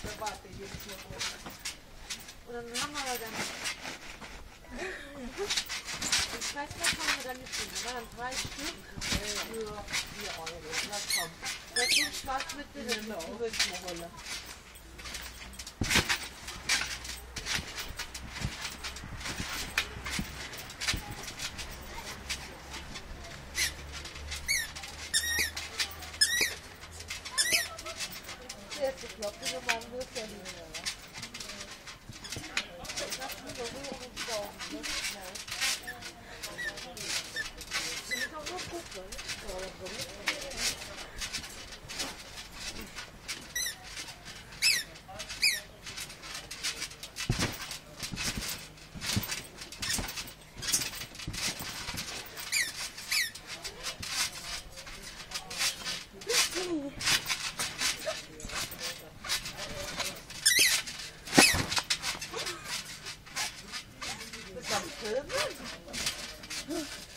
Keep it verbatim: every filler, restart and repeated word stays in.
Da warte ich jetzt noch. Und dann haben wir dann. Den Preiswert haben wir dann nicht drin. Da waren drei Stück für vier Euro. Na komm. Das ist Spaß mit den Rückenrolle. Jetzt geklappt, wir machen das ja nicht mehr. Ich hab nur so hoch und Stauben, ne? Ich muss auch nur gucken. Filmen?